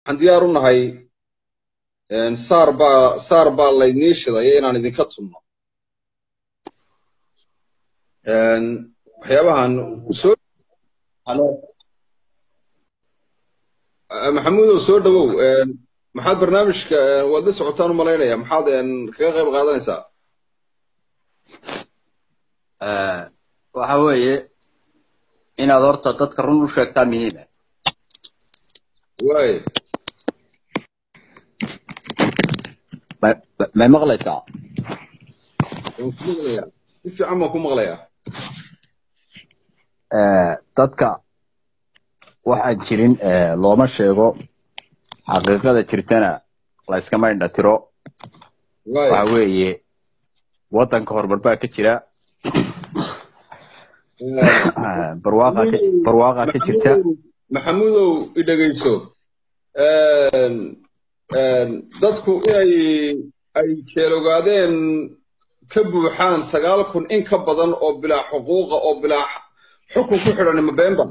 waxaan diyaar u nahay saar baa laydnii shidaya inaan idinka tunno waxyaabahan soo maxamuudow soo dhawow maxaad barnaamijka waad la socotaan u malaynaya maxaad kaga qayb qaadanaysaa waxa weeye inaad horta dadka run u sheegtaa muhiima waay ma maqlaysaa si fiican baan ku maqlayaa dadka waxaan jirin looma sheego xaqiiqada jirtana la iskama indhatiro waxa weeye waddanka horumar baa ka jira barwaaqa ka jirta maxamuudow i dhegayso dadku ay jeelogaadeen ka buuxaan 9,000 in ka badan oo bilaa xuquuqa oo bilaa xukun ku xidhan ma beenba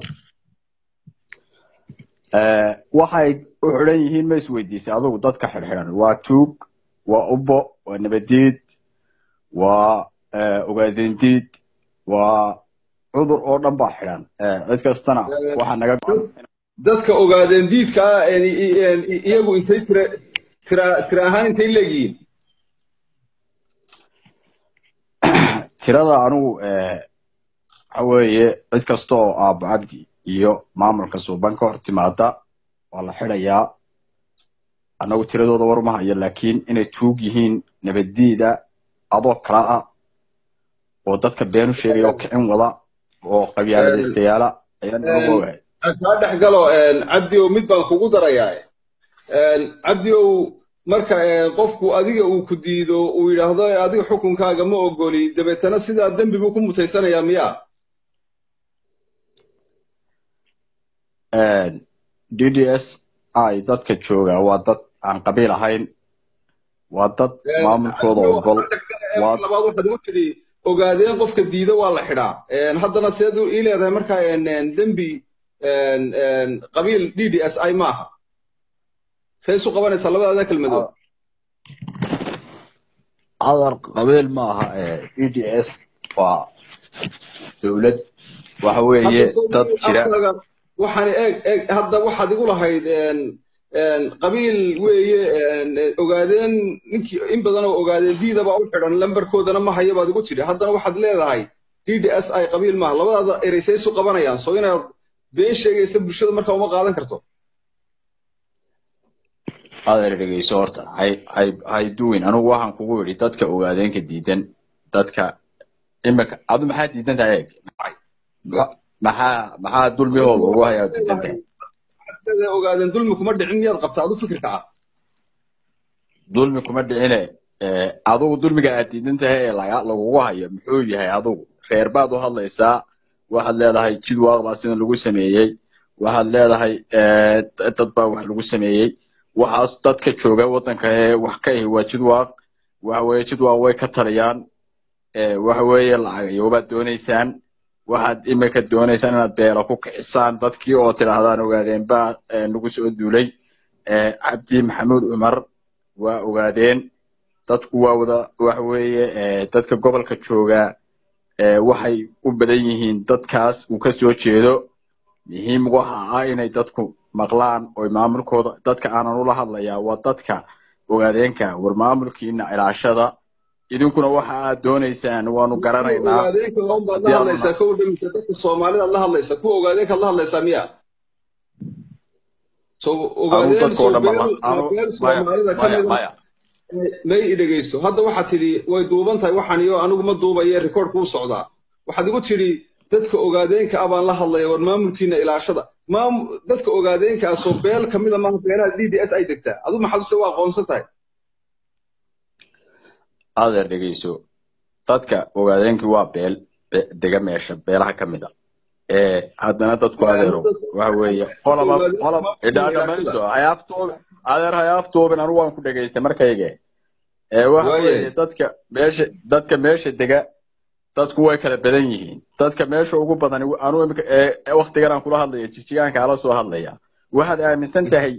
waxay u xidhan yihiin ma isweydiisay adigu dadka xidhan waa tuug waa ubbo waa nabadiid waa ogaadindiid waa cudur oo dhan baa xidhan cid kastana waxaa naga dadka ogaadeen diidka iyagu intay tira ahaan intay leeyihiin tirada anigu waxa weeye cid kasta oo aabo cabdi iyo maamulka suuban ka hor timaada waa la xidhayaa annagu tiradooda war uma hayo laakiin inay tuug yihiin nabadiida adoo kala ah oo dadka been u sheegaya oo kicin wada oo qabyaaladaystayaala ayaan uga ogahay kaa dhex galo cabdiow mid baan kugu darayaa cabdiow marka qofku adiga uu ku diido uu yidhaahdo adiga xukunkaaga ma ogoli dabeetana sidaa dembi buu ku mutaysanayaa miyaa DDS ay dadka jooga waa dad aan qabiil ahayn waa dad maamulkooda ogol labaad waxaad ugu tidhi ogaadeen qofka diida waa la xidhaa haddana seed ii leedahay markaa dembi qabiil DDS ay maaha say isu qabanaysaa labadaada kelmadood cadar qabiil maaha DDS waa dowlad waxa weeye dad jira waxaan eeg hadda waxaad igu lahayd qabiil weeye ogaadeen ninkii in badan oo ogaadeen diidaba u xidhan lambarkoodana ma haya baad igu tidhi haddana waxaad leedahay DDS ay qabiil maaha labadaada eraysay isu qabanayaan soo inaad been sheegaysa bulshada markaa uma qaadan karto adeer dhegeyso horta hay duwin anigu waxaan kugu yidhi dadka ogaadeenka diidan dadka imika adu maxaa diidan tahay eeg maxaa dulmihooda ugu hayaa diidan tahay ogaadeen dulmi kuma dhicin miyaad qabtaa adu fikirka ah dulmi kuma dhicine adigu dulmiga aad diidan tahay ee lagugu hayo muxuu yahay adigu reer baad u hadlaysaa waxaad leedahay jidwaaq baa sidan lagu sameeyey waxaad leedahay dad baa wax lagu sameeyey waxaas dadka jooga waddanka ee wax ka ahi waa jidwaaq waxa weeye jidwaaq way ka taliyaan waxa weeye lacagayoobaad doonaysaan waxaad imika doonaysaan inaad beela ku kicisaan dadkii oo tidhaahdaan ogaadeen baa nagu soo duulay cabdi maxamuud cumar waa ogaadeen dadku waa wada waxa weeye dadka gobolka jooga waxay u badan yihiin dadkaas uu ka soo jeedo muhiim waxa ah inay dadku maqlaan oo maamulkooda dadka aanan ula hadlayaa waa dadka ogaadeenka war maamulkiina ilaashada idinkuna waxa aad doonaysaan waanu garanaynaa dadka soomaalida la hadlaysa kuwa ogaadeenka la hadlaysaa miya may i dhegaysto hadda waxaad tidhi way duuban tahay waxaan iyo anigu ma duubaye rikoorka u socdaa waxaad igu tidhi dadka ogaadeenka ah baan la hadlaya war maamulkiina ilaashada dadka ogaadeenka ah soo beel ka mida maaha beelaha DDS ay degtaa adu maxaad use waa aqoonsan tahay adeer dhegeyso dadka ogaadeenkii waa beel dega meesha beelaha ka mida haddana dadku adeero waxa weeye qolob idhaadhamayso adeer hayaaftoobin anu waan ku dhegaystay markayge waxa weeye dadka meesha dega dadku way kala badan yihiin dadka meesha ugu badan anu imika waqtigan aan kula hadlaya jigjigaan kaala soo hadlaya waxaad aaminsan tahay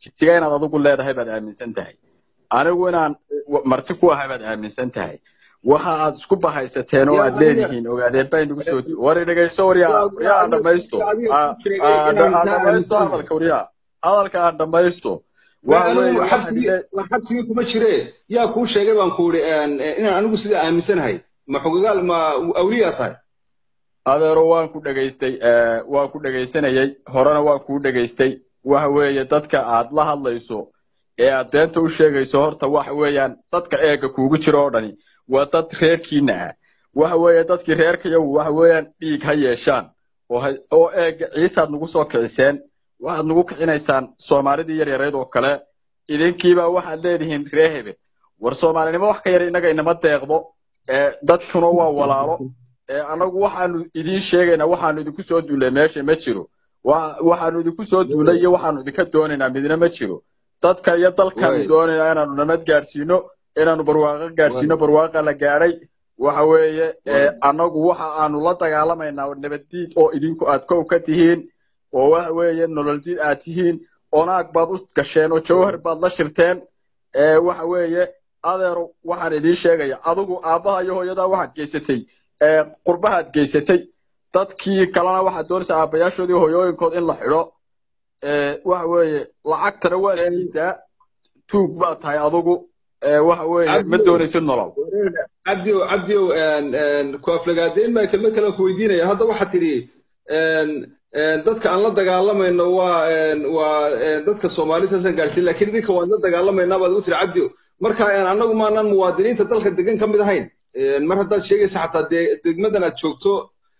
jigjiga inaad adigu leedahay baad aaminsan tahay anigu inaan marti ku ahay baad aaminsan tahay waxa aad isku bahaysateen oo aad leedihiin ogaadeen baa inagu soo wari dhagayso waryaa aan dhamaysto aan dhamaysto hadalka waryaa hadalka aan dhamaysto xabsigii kuma jire yaa kuu sheegay baan ku iri inaan anigu sida aaminsanahay ma xogagaal ma awliyaa tahay adeero waan ku dhagaysanayay horena waan kuu dhagaystay waxa weeye dadka aad la hadlayso ee aad beenta u sheegayso horta waxa weeyaan dadka eega kuugu jiro oo dhani waa dad reerkiina ah waxa weeye dadkii reerkayagu waxa weeyaan dhiig ha yeeshaan oo eega ciisaad nagu soo kiciseen waxaad nagu kicinaysaan soomaalidii yaryareed oo kale idinkiiba waxaad leedihiin ree hebel war soomaalinimo wax ka yar innaga inama deeqdo dadkuna waa walaalo anagu waxaanu idiin sheegaynaa waxaanu idinku soo duulay meesha ma jiro waxaanu idinku soo duulay iyo waxaanu idinka doonaynaa midna ma jiro dadka iyo dalkaanu doonaynaa inaanu nabad gaadhsiino inaanu barwaaqo gaadhsiino barwaaqa la gaadhay waxa weeye anagu waxa aanu la dagaalamaynaa nabaddiid oo idinku aad kow ka tihiin oo waxa weeye nololdiid aad tihiin onaag baad u gasheen oo jawhar baad la shirteen waxa weeye adeero waxaan idiin sheegaya adigu aabbaha iyo hooyadaa waxaad geysatay qurbahaad geysatay dadkii kalena waxaad doonaysaa aabbayaashoodii hooyooyinkood in la xidho waxa weeye lacagtana waa siidaa tuug baad tahay adigu waxa weeye ma doonaysid nolol cabdiow ku aflagaadeyn baa kelmad kale ku weydiinaya hadda waxaad tidhi dadka aan la dagaalamayno waa dadka soomaalidaasan gaadhsiin laakiin idinka waan la dagaalamaynaa baad ugu tiri cabdiow marka annagu maanaan muwaadiniinta dalka degan ka mid ahayn mar haddaad sheegaysa xataa degmadan aad joogto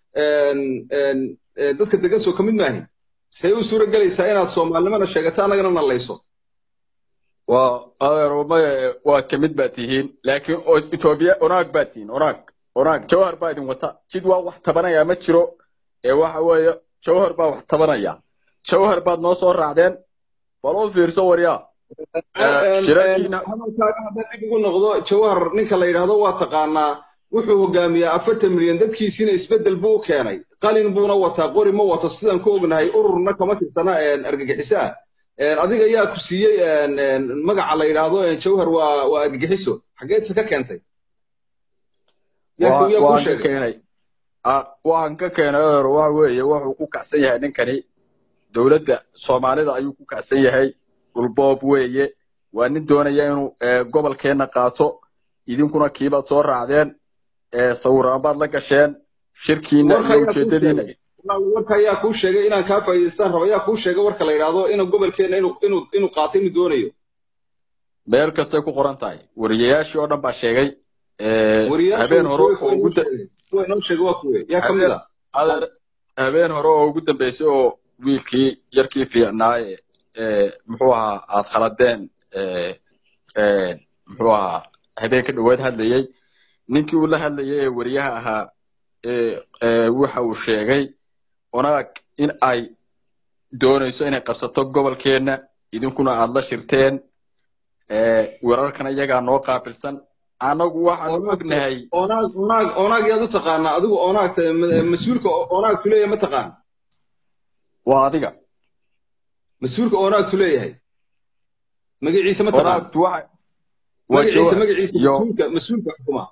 dadka degan soo ka mid maahin say u suura gelaysaa inaad soomaalinimana sheegato annagana nalayso waa ka mid baad tihiin laakiin etoobiya onaag baad tihiin onaag jawhar baa idin wata jid waa wax tabanayaa ma jiro waxa weeye jawhar baa wax tabanaya jawhar baad noo soo raacdeen bal u fiirso waryaa hadalkaaga haddaan dib ugu noqdo jawhar ninka la yidhaahdo waa taqaanaa wuxuu hogaamiyaa 40 milyan dadkiisiina isbeddel buu u keenay qalin buuna wataa qori ma wato sidaan ku ognahay ururna kama tirsana argagixisaa adiga yaa ku siiyey magaca la yidhaahdo jawhar waa argagixiso xageedse ka keentay waxaan ka keenay waxa weeye wuxuu ku kacsan yahay ninkani dowladda soomaalida ayuu ku kacsan yahay dhulboob weeye waa nin doonaya inuu gobolkeenna qaato idinkuna kiibaad soo raacdeen sawiraan baad la gasheen shirkiina iyo ujeedadiina warka ayaa kuu sheegay inaan kaa faa'iidaystaan rabo ayaa kuu sheegay warka la yidhaahdo inuu gobolkeenna inuu qaato inuu doonayo meel kastay ku qoran tahay wariyayaashii oo dhan baa sheegay habeen hore oo ugu dambeysay oo wiilkii yarkii fiicnaaye muxuu ahaa aad khaladeen muxuu ahaa habeen ka dhowaad hadlayay ninkii uu la hadlayay ee wariyaha ahaa waxa uu sheegay onaag in ay doonayso inay qabsato gobolkeenna idinkuna aad la shirteen wararkana iyagaa noo qaabilsan anagu waxaan ognahay onaag yaad u taqaanaa adigu onaagta mas-uulka onaagtu leeyahay ma taqaan waa adiga mas-uulka onaagtu leeyahay magaciisa ma taqaan magaciisa mas-uulka xukuma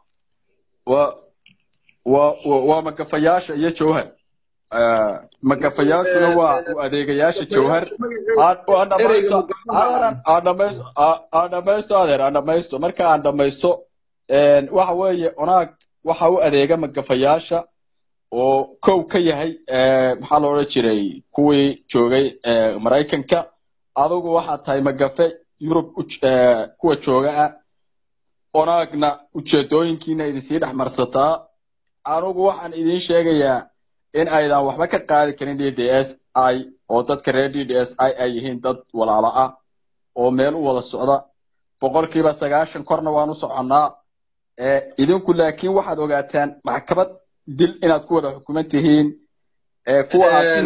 waa magafayaasha iyo jawhar magafayaashuna waa adeegayaasha jawhar aan dhamaysto marka aan dhamaysto waxa weeye onaag waxa u adeega magafayaasha oo kow ka yahay maxaa la odhan jiray kuwii joogay maraykanka adigu waxaad tahay magafe yurub kuwa jooga ah onaagna ujeedooyinkiina idinsii dhex marsataa anigu waxaan idiin sheegayaa in aydan waxba ka qaadi karin DDSI oo dadka reer DDSI ay yihiin dad walaalo ah oo meel u wada socda 90% korna waan u soconnaa idinku laakiin waxaad ogaataan maxkamad dil inaad ku wada xukuman tihiin kuwa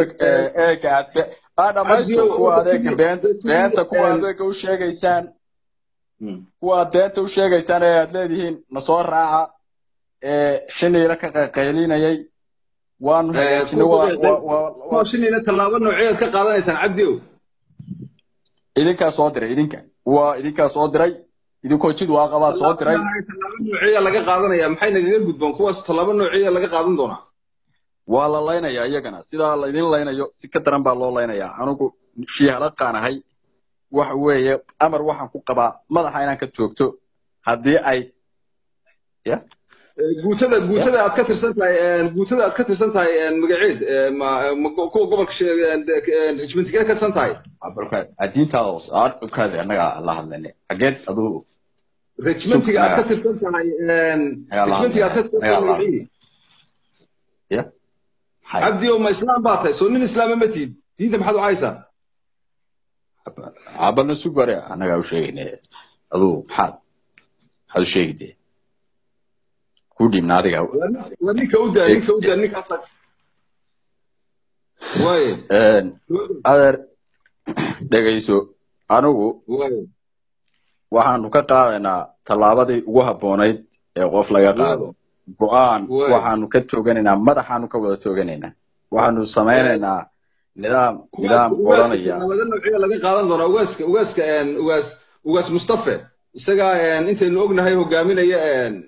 aad dhamaysto kuwa adeega beenta kuwa adeega u sheegaysaan kuwa beenta u sheegaysaan ee aad leedihiin na soo raaca shiniila ka qaylinayay waanu hagaajinay shiniila tallaabo nooceed ka qaadanaysaan cabdiow idinkaa soo diray idinkaa soo diray idinkoo jid waaqabaa soo diray tallaabo noociya laga qaadanaya maxay nagaga gudboon kuwaas tallaabo noociya laga qaadan doonaa waa la laynayaa iyagana sidaa la idin laynayo si ka daran baa loo laynayaa anigu shiihalaqaan ahay waxa weeye amar waxaan ku qabaa madaxa inaan ka joogto haddii ay ya guutada aad ka tirsan tahay magaceed kuwa gobolka rijmentigeed ka tirsan tahay diintaada aadkaada annaga la hadlayne xageed aduu rijmentiga aad ka tirsan tahay magaciid ya cabdi oo ma islaam baa tahay soo nin islaama ma tihid diinta maxaad u haysaa abana sugare annaga u sheegayne aduu maxaad u sheegide ku dhibna adiga waa ninka u daa ninkaas way adeer dhegayso anigu waxaanu ka qaadaynaa tallaabadii ugu habboonayd ee qof laga qaado go'aan waxaanu ka tooganaynaa madaxaanu ka wada tooganaynaa waxaanu samaynaynaa nidaam oranaya laga qaadan doonaa ugaas mustafe isagaa intaynu ognahay hogaaminaya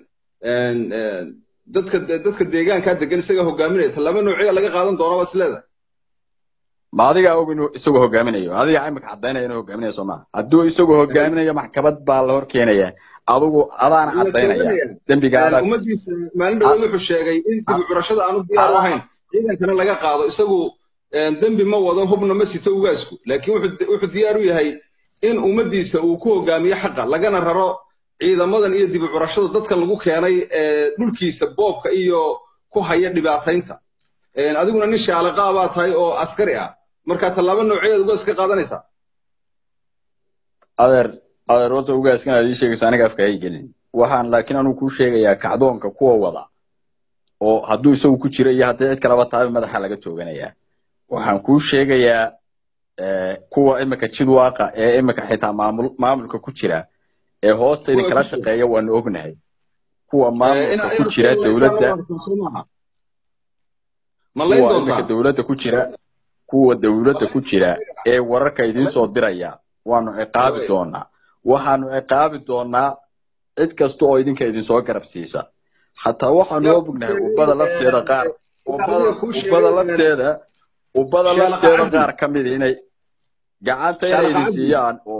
dadka deegaanka degan isagaa hogaaminaya tallaabo noociya laga qaadan doonaa waa isleedahay ma adigaa og inuu isagoo hogaaminayo adiga imika caddaynaya inuu hogaaminayo soo maha hadduu isagoo hogaaminayo maxkamad baa la hor keenaya adigu adaana caddaynaya dembigaada ummadiisa maalin dhawood wuxuu sheegay in dib u curashada aanu diyaar u ahayn ciidankana laga qaado isagu dembi ma wado hubna ma sito ugaasku laakiin wuxuu diyaar u yahay in ummadiisa uu ku hogaamiyo xaqa lagana raro ciidamadan iyo dib u curashada dadka lagu keenay dhulkiisa boobka iyo ku haya dhibaataynta adiguna nin shaalaqaa baa tahay oo askari ah marka tallaabo nooceed ugaas ka qaadanaysaa adeer horta ugaaskan aad ii sheegaysa aniga afka hay gelin waxaan laakiin anuu kuu sheegayaa kacdoonka kuwa wada oo hadduu isagu ku jiro iyo haddii cid kalaba tahay madaxa laga tooganayaa waxaan kuu sheegayaa kuwa imika jidwaaqa ee imika xitaa maamulka ku jira ee hoosta idinkala shaqeeya waanu ognahay kuwa maamulka ku jira dowladda kuwa dowladda ku jira ee wararka idiin soo diraya waanu ciqaabi doonaa waxaanu ciqaabi doonaa cid kasta oo idinka idinsoo garab siisa xataa waxaanu ognahay ubada lafteeda qaar ubada lafteeda qaar ka mid inay gacanta inay idin siiyaan oo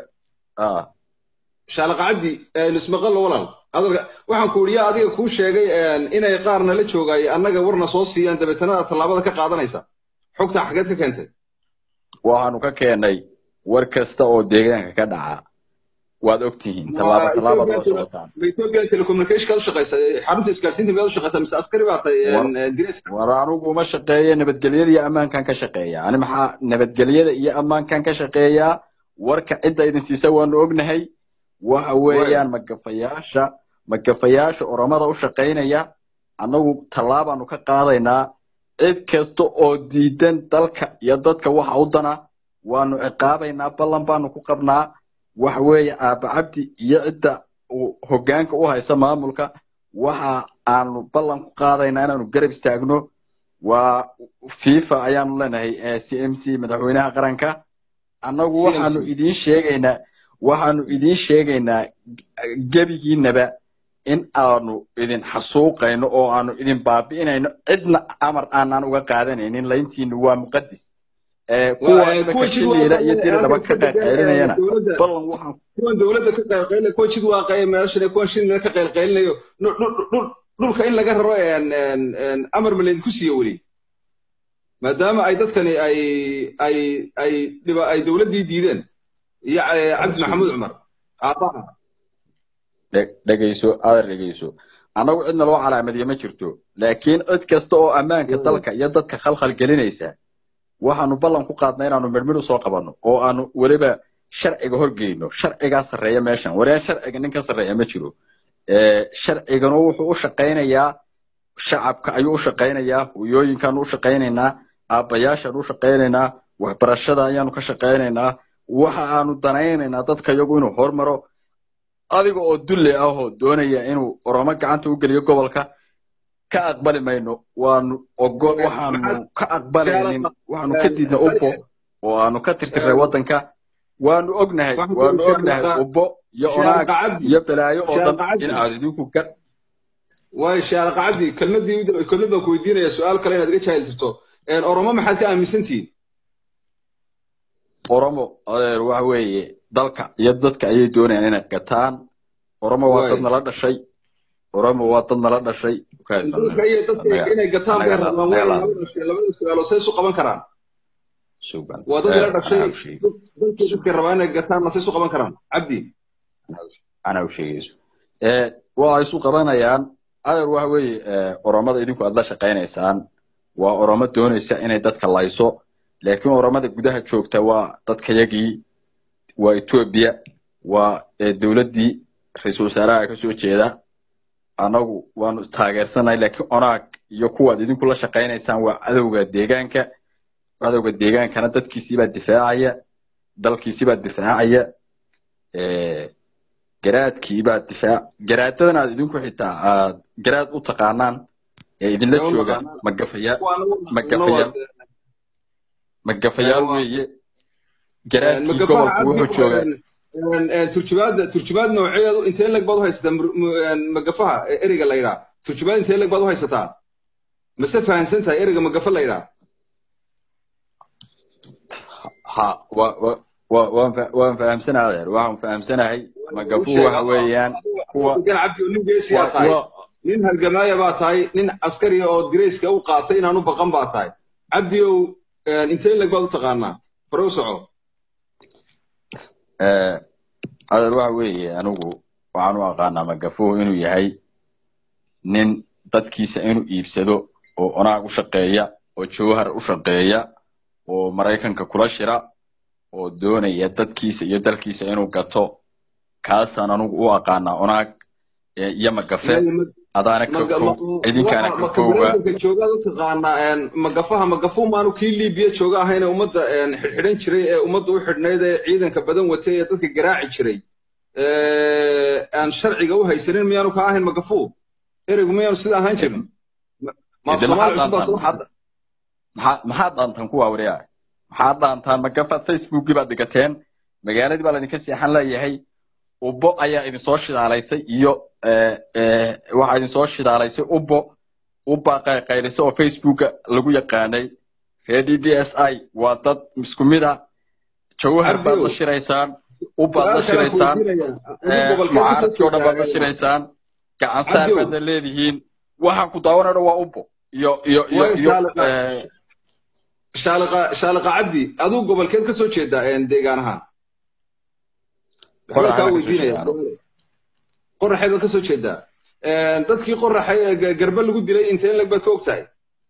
shaalaqa cabdi lismaqallo walaal waxaan ku uriyaa adiga kuu sheegay inay qaarna la joogay annaga warna soo siiyaan dabeetana tallaabada ka qaadanaysa xogta xageed ka keentay waxaanu ka keenay war kasta oo deegaanka ka dhaca waad ogtihiin tallaabo loo socotaan Ethiopian Telecommunication ka shaqeysa xarunta isgaarsiinta meel shaqeysa mise askari baa tahay direyska war anigu ma shaqeeyo nabadgelyada iyo ammaankan ka shaqeeya ani maxaa nabadgelyada iyo ammaankan ka shaqeeya warka cidda idin siisa waanu ognahay waxa weeyaan magafayaasha oromada u shaqeynaya annagu tallaabaanu ka qaadaynaa cid kasta oo diidan dalka iyo dadka waxa u dana waanu ciqaabaynaa ballan baanu ku qabnaa waxa weeye aaba cabdi iyo cidda hoggaanka u haysa maamulka waxa aanu ballan ku qaadaynaa inaanu garab istaagno waa FIFA ayaanu leenahay CMC madaxweynaha qaranka annagu waxaanu idiin sheegaynaa gebigiinaba in aanu idin xasuuqayno oo aanu idin baabi'inayno cidna amar aanan uga qaadanaynin layntiinu waa muqaddis kuwa shiliila iyo diridaba ka qaylqaylinayana ballan waxaan kuwan dowladda ka qaylqaylinayo kuwa jid waaqaya meeshana kuwan shiliila ka qaylqaylinayo dhulka in laga raro amar ma laydinku siiyo weli maadaama ay dadkani ay dowladdii diideen iyo cabdi maxamuud cumar aabaha dhegayso annagu cidna loo calaamadiyo ma jirto laakiin cid kasta oo ammaanka dalka iyo dadka khalkhal gelinaysa waxaanu ballan ku qaadnay inaanu midmid u soo qabanno oo aanu weliba sharciga horgeyno sharcigaa sarreeya meeshan wariyaan sharciga nin ka sarreeya ma jiro sharciganu wuxuu u shaqaynayaa shacabka ayuu u shaqaynayaa hooyooyinkaanu u shaqaynaynaa aabbayaashaanu u shaqaynaynaa waxbarashada ayaanu ka shaqaynaynaa waxa aanu danaynaynaa dadka iyagu inuu hormaro adiga oo dulle ah oo doonaya inuu oromo gacanta u geliyo gobolka ka aqbali mayno waxaanu ka aqbalaynin waxaanu ka diidna upo oo aanu ka tirtirnay waddanka waanu ognahay ubbo iyo onaag iyo balaayo oo dhan in aad idinku ka واي شارق عبدي كلمة كويدين يا سؤال كلنا دقيقة هاي الفرتو أوروما ما حد كان مسنتي أوروما waxa weeye dalka iyo dadka ay doonayaan inay gataan Oromo waa dad nala dhashay Oromo waa dad nala dhashay inay gataan bay rabaan labada su'aalo say soo qaban karaan waa dad nala dhashay dadka rabaan inay gataan say soo qaban karaan Abdi ana u sheegayso waa ay soo qabanayaan adeer waxa weeye Oromada idinku aad la shaqeynaysaan waa Oromo doonaysa inay dadka layso laakiin Oromada gudaha joogta waa dadka yagii waa Ethiopia waa dawladii ra'iisul wasaaraha ka soo jeeda anagu waanu taageersanay laakiin onaag iyo kuwa idinku la shaqeynaysaan waa cadawga deegaankana dadkiisii baa difaacaya dalkiisii baa difaacaya garaadkii baa difaac garaadadana aad idinku xitaa aad garaad u taqaanaan ee idinla jooga magafayaal weeye garaadkii gobolku wuxuu joogaa turjubaad nooceedu intee lag baad u haysataa magafaha ereyga la yidhaa turjubaad intee lag baad u haysataa mase fahansan tahay ereyga magafa la yidhaa ha waan fahamsanahay waxaan fahamsanahay magafuhu waxa weeyaan kuwa cabdi nin geesiya tahay nin halgamaaya baa tahay nin askari oo direyska u qaatay inaan u baqan baa tahay cabdi oo intee lag baad u taqaanaa faro soco adeer waxa weeye anigu waxaan u aqaanaa magafuhu inuu yahay nin dadkiisa inuu iibsado oo onaag u shaqeeya oo jawhar u shaqeeya oo Mareykanka kula shira oo doonaya dadkiisa iyo dalkiisa inuu gato kaasaan anigu u aqaanaa onaag iyo magafe adaana ka fog idinkaana ka foga jooga u taqaanaa magafu maanu kii Liibiya jooga ahayna ummadda xidhan jiray ee ummadda u xidhnayd ee ciidanka badan watay ee dadka garaaci jiray aan sharciga u haysanin miyaanu ka ahayn magafu ereygu miyaanu sida ahaan jirin maxaad dhaantaan kuwa wareeya maxaad dhaantaan magafa Facebookii baad dhigateen magaaladii baa idinka seexan leeyahay ubbo ayaa idin soo shidaalaysay iyo waxa idin soo shidaalaysay ubba qayqaylisa oo Facebook lagu yaqaanay DDSI waa dad isku mid ah jawhar baad la shiraysaan ubbaad la shiraysaan mucaaradkii oo dhan baad la shiraysaan gacan saar baad leedihiin waxaan ku daawanayno waa ubbo iyo shaalaqa cabdi aduu gobolkeed ka soo jeedaa deegaanahan qoraxay baad ka soo jeedaa dadkii qoraxay garba lagu dilay intee lag baad ka ogtahay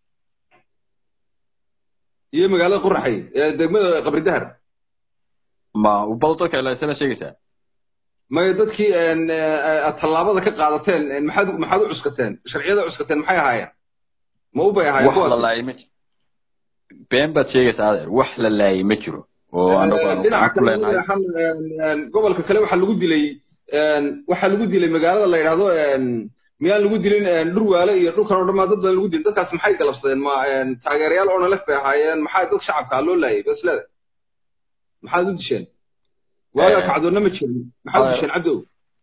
iyo magaalada qoraxay degmada qabri dahar ma ubal dadka la isla sheegaysaa ma dadkii tallaabada ka qaadateen maxaad u cuskateen sharciyada cuskateen maxay ahaayeen ma u bay ahaayeen kuwaas been baad sheegaysaa adeer wax la laayay ma jiro oo anagu aan ku leenahay gobolka kale waxa lagu dilay magaalada la yiraahdo miyaan lagu dilin dhurwaale iyo dhulkan oo dhammaan dad badan lagu dilay dadkaas maxay galabsadeen ma taageerayaal oo nalaf bay ahaayeen maxay dad shacabka loo laayay bas leedahay maxaad u disheen waaga kacdoonna ma jirin maxaad u disheen cabdow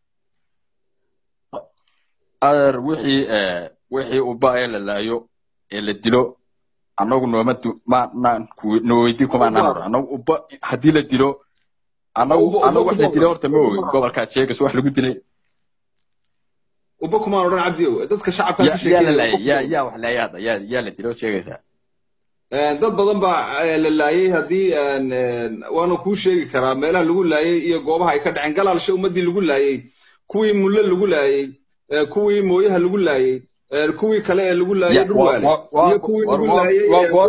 adeer wixii u baa la laayo ee la dilo anagu nooweydii kuma namar anagu ubba haddii la dilo anagu wax la dilo horta ma ogin gobolkaad sheegayso wax lagu dilay ubba kumaan odhan cabdiyow dadka shacabka ka sheekeeya yaa wax laayay hadda yaa la dilo sheegaysaa dad badan baa la laayay haddii waanu kuu sheegi karaa meelaha lagu laayay iyo goobaha ay ka dhaceen galaalsha ummaddii lagu laayay kuwii mulle lagu laayay kuwii mooyaha lagu laayay kuwii kale ee lagu laayay dhurwaale iyo kuwii lagu laayay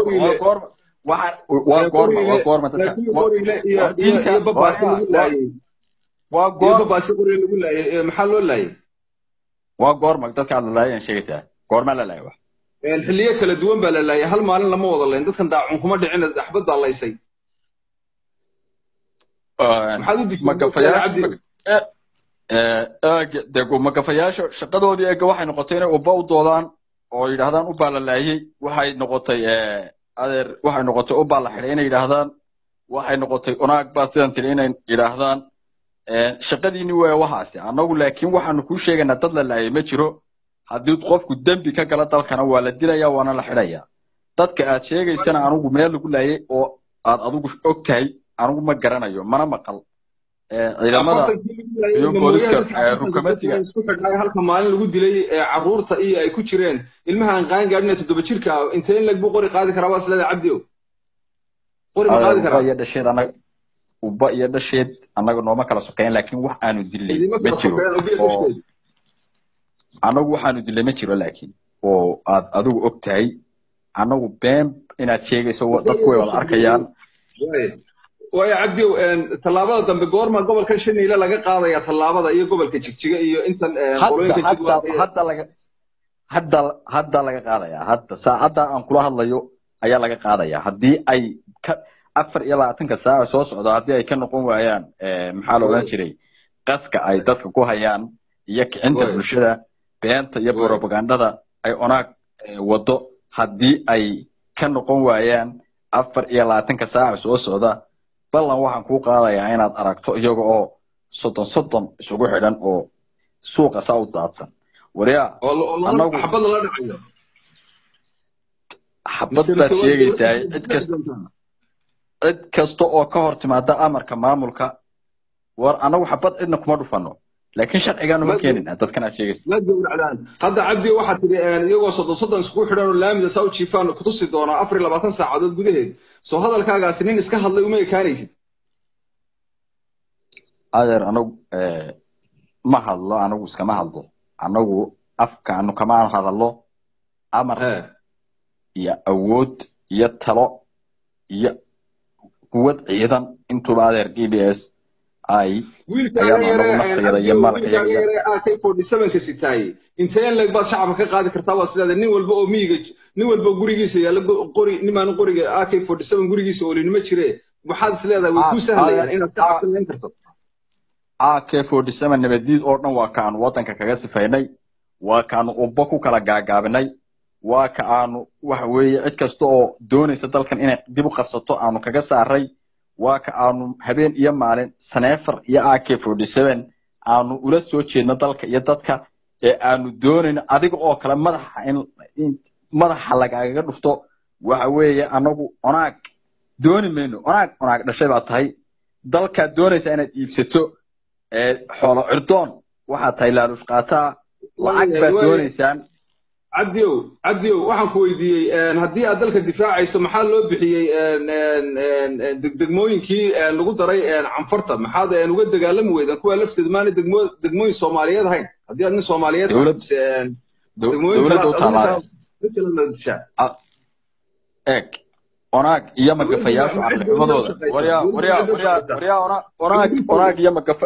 iyo babaasi lagu laayay iyo babaasi qori lagu laayay maxaa loo laayay waa goorma dadka aad la laayeen sheegaysaa goorma la laayay wax xilliyo kala duwan baa la laayay hal maalin lama wada layn dadkan daacun kuma dhicin axbad baa laysay maxaad u dishay dego magafayaasha shaqadoodii eega waxay noqotay inay ubba u doodaan oo yidhaahdaan ubbaa la laayay waxay noqotay adeer waxay noqotay ubbaa la xidhay inay yidhaahdaan waxay noqotay onaag baa sidan tiri inay yidhaahdaan shaqadiinni waa waxaasi annagu laakiin waxaanu kuu sheegaynaa dad la laayay ma jiro haddii qofku dembi ka gala dalkana waa la dilayaa waana la xidhayaa dadka aad sheegaysana anugu meel lagu laayay oo aad adigu og tahay anugu ma garanayo mana maqal ciidamada iyo booliska rukumatiga isku xidhnaa halka maalin lagu dilay carruurta iyo ay ku jireen ilmaha aan qaan gaadhin 7 jirka intee in lag buu qori qaadi karaa waa islada cabdi qori ma qaadi karaa iyo dhasheed anaga uba iyo dhasheed anaga nooma kala soqeen laakiin wax aanu dilay ma jiro anagu waxaanu dilay ma jiro laakiin oo aad adigu og tahay anagu been inaad sheegayso dadku way wada arkayaan way cabdi talaabada dambe goorma gobolka Shaneyle laga qaadaya talaabada iyo gobolka Jigjiga iyo intan qolooyinka hadda laga qaadaya hadda saacada aan kula hadlayo ayaa laga qaadaya hadii ay 24 saac soo socdo hadii ay ka noqon waayaan maxaa loo oran jiray qaska ay dadka ku hayaan iyo kicinta bulshada beenta iyo propagandada ay onaag wado hadii ay ka noqon waayaan 24 saac soo socda ballan waxaan ku qaadayaa inaad aragto iyaga oo soddon isugu xidhan oo suuqa saa u daadsan wariya anagu xabad la dhacayo xabad la sheegaysaa cid kasta oo ka hor timaada amarka maamulka war anagu xabad cidna kuma dhufano laakiin sharcigaanu ma keenin dadkan aad sheegaysaa la gowracdaan hadda cabdi waxa tiri iyagoo soddon isugu xidhan oo laamida saa u jiifaan ku tusi doona 24 saacadood gudaheed soo hadalkaagaasi nin iska hadlay uma ekaanaysid adeer anagu ma hadlo anagu iskama hadlo anagu afkaanu kama hadallo amar iyo awood iyo talo iyo quwad ciidan intuba adeer DDS ay AK47 ka sitaay inteen lag baa shacabka ka qaadi kartaa waa sidaada nin walba oo miyiga nin walba gurigiisa yaala qori nimaan qoriga AK47 gurigiisa oo linima jire waxaad isleedahay way ku sahlayaan inaad shacabka leen karto AK47 nabadiid oo dhan waa kaan wadanka kaga sifaynay waa kaan ubba ku kala gaagaabinay waa ka aanu waxa weeye cid kasta oo doonaysa dalkan inay dib u qabsato aanu kaga saaray waa ka aanu habeen iyo maalin saneefar iyo AK47 aanu ula soo jeedno dalka iyo dadka ee aanu doonayno adiga oo kale madaxa in madaxa lagaaga dhufto waxa weeye anagu onaag dooni mayno onaag dhashay baa tahay dalka doonaysa inaad iibsato xoolo cirdoon waxa tahay laalush qaataa lacag baad doonaysaan cabdiyo waxaan ku weydiiyey haddii aad dalka difaacayso maxaa loo bixiyey degmooyinkii lagu daray canfarta maxaad uga dagaalami weydan kuwa lafteed maana degmooyin Soomaaliyeed ahayn haddii aad nin Soomaaliyeed dowladda u taalaay eeg onaag iyo magafayaashu aqlimadooda wariya onaag iyo magafa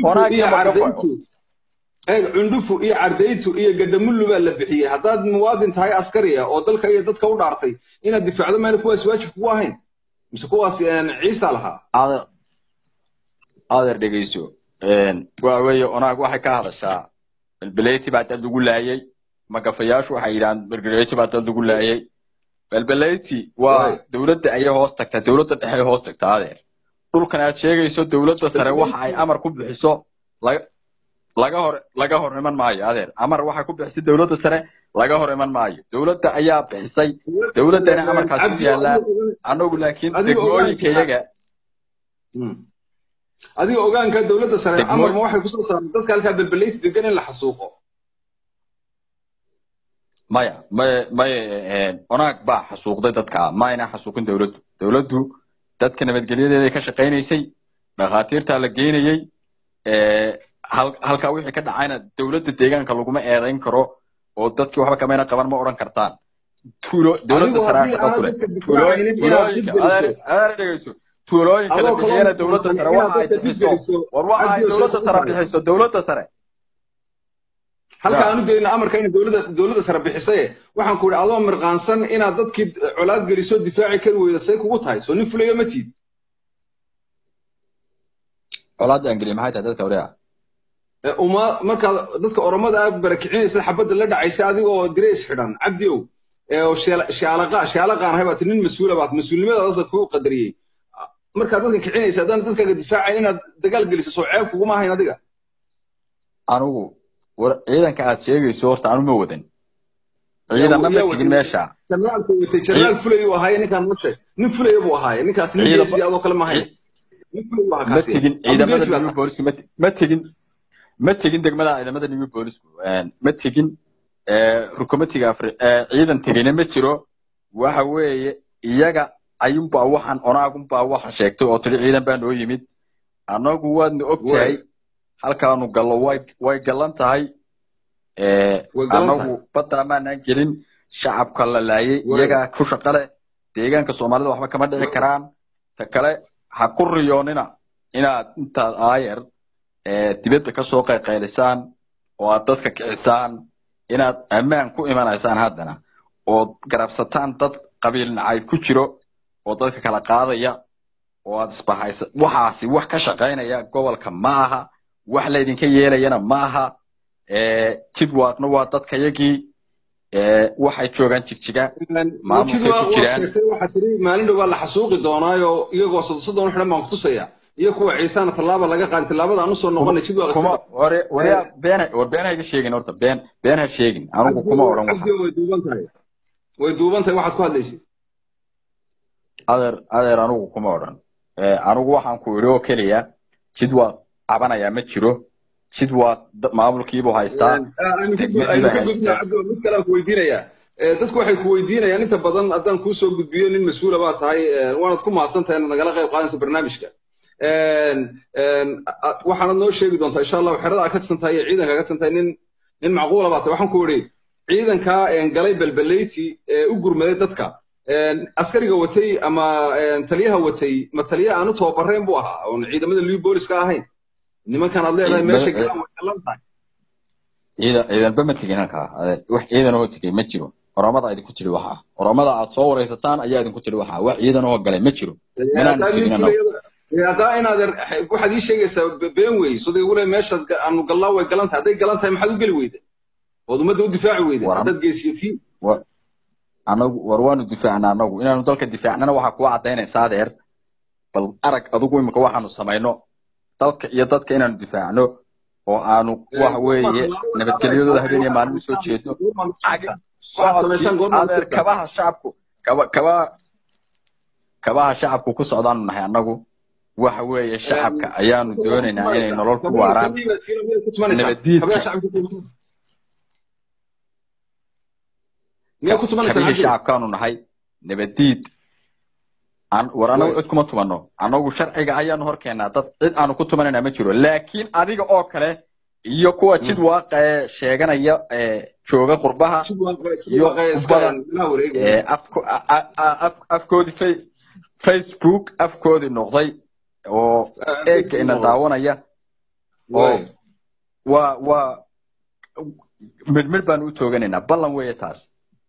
cundufu iyo cardaytu iyo gadamullu baa la bixiyey haddaad muwaadin tahay askari ah oo dalka iyo dadka u dhaartay inaad difaacdo mayna kuwaas waajib kugu ahayn mise kuwaas ciisa lahaa adeer dhegeyso waa weeye onaag waxay ka hadashaa balbaleyti baa dad lagu laayay magafayaashu waxay yidhahaan balbaleyti baa dad lagu laayay balbaleyti waa dowladda ayay hoos tagtaa dowladda dhexe hoos tagtaa adeer dhulkan aad sheegayso dowladda sare waxa ay amar ku bixiso laga hor iman maayo adeer amar waxa ku bixisay dowladda sare laga hor iman maayo dowladda ayaa bixisay dowladana amarkaas ku yaala anagu laakiin degmooyinka iyaga adiga ogaanka dowladda sare amar ma waxay ku soo saartay dadka halka balbaleyti degan in la xasuuqo maya onaag baa xasuuqday dadka ma ayna xasuuqin dowladdu dadka nabadgelyadeeda ka shaqaynaysay dhaqaatiirta la geynayay halka wixii ka dhacayna dowladda deegaanka laguma eedayn karo oo dadkii waxba kamayna qaban ma oran kartaan dowladda sare shaqo kule tuulooyinka la bixiyana dowladda sare waxa ay bixiso war waxa ay dowladda sare bixiso dowladda sare halka aanu deeyna amarka in dowladda sare bixisay waxaan ku yiraahdo adoo mirqaansan inaad dadkii colaad geliso difaaci kar weyda say kugu tahay soo nin fulayo ma tiid colaad angeli maxay tahay dadka wariya marka dadka oromada barakicinaysa xabada la dhacaysa adiga oo direys xidhan cabdiyow oo shaalaqa haybaad nin mas'uul baad mas'uulnimadaada ku qadariyay markaad dadka kicinaysa haddana dadkaaga difaacayn inaad dagaal geliso soo ceeb kuguma ahayn adiga anigu ciidanka aad sheegayso horta anu ma wadan ciidanna ma tegin meesha janaalku watay janaal fulay uu ahaay ninkaan ma sheeg nin fulay buu ahaay ninkaas nin geesi adoo kale ma ahayn nin fulay buu ahaa kaasi ma tegin ciidamada new police ma tegin degmada ciidamada new police ma tegin rukumatiga ciidan tegina ma jiro waxa weeye iyaga ayunbaa waxaan onaagunbaa waxa sheegtay oo tiri ciidan baa noo yimid annagu waadna ogtahay halkaanu gallo way galan tahay annagu badda maanaan gelin shacabka la laayay iyagaa ku shaqo leh deegaanka soomaalida waxba kama dhici karaan ta kale ha ku riyoonina inaad intaad aayar dibadda ka soo qayqaylisaan oo aad dadka kicisaan inaad ammaan ku imanaysaan haddana ood garabsataan dad qabiil nacayb ku jiro oo dadka kala qaadaya oo aad isbahaysa waxaasi wax ka shaqaynaya gobolka ma aha wax laydinka yeelayana ma aha jidwaaqna waa dadkayagii waxay joogaan jigjiga maamulkay ku jiraan waxaa tiri maalin dhow baa la xasuuqi doonaayo iyagoo soddon u xidhan baan ku tusaya iyo kuwa ciisana tallaaba laga qaadi tallaabada aan usoo noqonay jidwaaq been ha iga sheegin horta been ha sheegin anigu kuma odhan way duuban tahay waxaad ku hadlaysid adeer anigu kuma odhan anigu waxaan ku idhi oo keliya jidwaaq cabanayaa ma jiro jidwaaq maamulkiibuu haystaa mid kalean ku weydiinayaa dadku waxay ku weydiinayaan inta badan haddaan kuu soo gudbiyo nin mas-uula baa tahay waanad ku mahadsan tahay inaad nagala qayb qaadanayso barnaamijka waxaanad noo sheegi doontaa insha allahu xerada aad ka tirsan tahay iyo ciidanka ka tirsan tahay nin macquula baa tahay waxaan ku idhi ciidankaa galay balbaleyti u gurmaday dadka askariga watay ama taliyaha watay ma taliya aan u tababarayn buu ahaa oon ciidamada liu booliska ahayn nimankan aad leedahay meesha galaan way galan tahay ciidanba ma tegin halkaa wax ciidan oo tegay ma jiro oromada idinku tiri waxaa oromada aad soo waraysataan ayaa idinku tiri waxaa wax ciidan oo galay ma jiro minaan tegin haddaa inaad waxaad ii sheegaysaa been weeye sodai ule meeshaad aanu gallaa way galan tahay hadday galan tahay maxaad u geli weyda ood ummadda u difaaci weyda haddaad geesiyatiin anagu war waanu difaacnaa anagu inaanu dalka difaacnana waxaa kuwa caddaynaysa adeer bal arag adigu imika waxaanu samayno dalka iyo dadka inaanu difaacno oo aanu waxa weeye nabadgelyadooda habeen iyo maalin usoo jeedno adeer kabaha shacabku kabaha shacabku ku socdaanu nahay anagu waxa weeye shacabka ayaanu doonaynaa inay nolol ku waaraan nabaddiidka kabihii shacabkaanu nahay nabaddiid war anagu cid kuma tumanno anagu sharciga ayaanu hor keennaa dad cid aanu ku tumanayna ma jiro laakiin adiga oo kale iyo kuwa jidwaaqa ee sheeganaya jooga qurbaha iyo ubada afkoodii facebook afkoodii noqday oo eegga ina daawanaya oo waa midmid baanu u tooganaynaa ballan weeye taas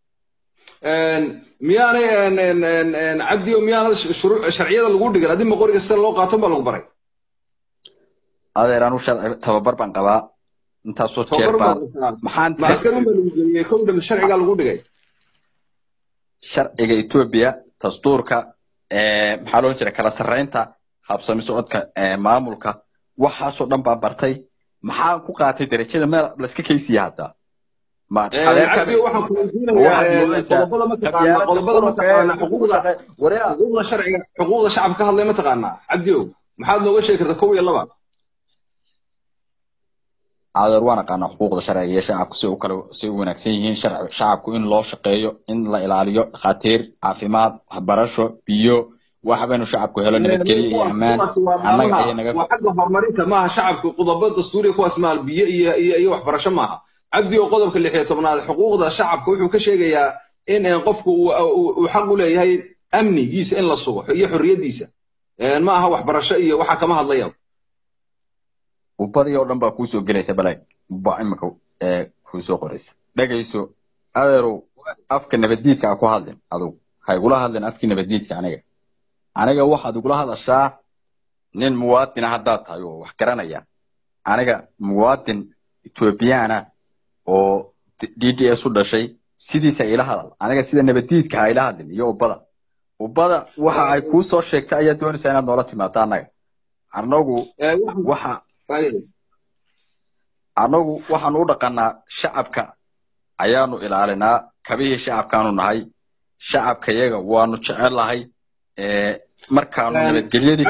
miyaanay cabdi o miyaanad sharciyada lagu dhigan haddii maqoriga sida loo qaato baa lagu baray adeer anu sharci tababar baan qabaa intaasoo jeer baan maxaan sharciga lagu dhigay sharciga Ethiopia dastuurka maxaa loo jira kala sarreynta habsami socodka maamulka waxaasoo dhan baan bartay maxaan ku qaatay darajada meel la iska kaysiya hadda cabdi waxaan ku weydiinayaa qodobada mataqaanaa xuquuqda sharciga xuquuqda shacabka ka hadlay mataqaanaa cabdiow maxaad nooga sheegi kartaa 1 iyo 2 adeer waan aqaanaa xuquuqda sharciga iyo shacabku si u wanaagsan yihiin shacabku in loo shaqeeyo in la ilaaliyo dhakhaatiir caafimaad waxbarasho biyo waxbaynu shacabku helo nabadgelyo iyo ammaan annaga ayay naga waa xagga horumarinta maaha shacabku qodobada dastuuriga kuwaas maal biyo iyo waxbarasho maaha cabdi oo qodobka 16aad xuquuqda shacabka wuxuu ka sheegayaa in qofku uu xaq u leeyahay amnigiisa in la sugo iyo xorriyadiisa ma aha waxbarasho iyo waxa kama hadlaya ubadii oo dhan baa kuu soo gelaysa balay ba imika kuu soo qoraysa dhagayso adeerow afka nabaddiidka ku hadlin adigu ha igula hadlin afkii nabaddiidka aniga waxaad igula hadashaa nin muwaadin haddaad tahay oo wax garanaya aniga muwaadin Ethiopiana oo DDS u dhashay sidiisa ila hadal aniga sida nabaddiidka ha ila hadlin iyo ubada ubada waxa ay ku soo sheegtay ayaa doonaysaa inaad noola timaado anagu waxa anagu waxaan u dhaqanaa shacabka ayaanu ilaalinaa kabihii shacabkaanu nahay shacabka iyaga waanu jecelahay markaanu nabadgelyadii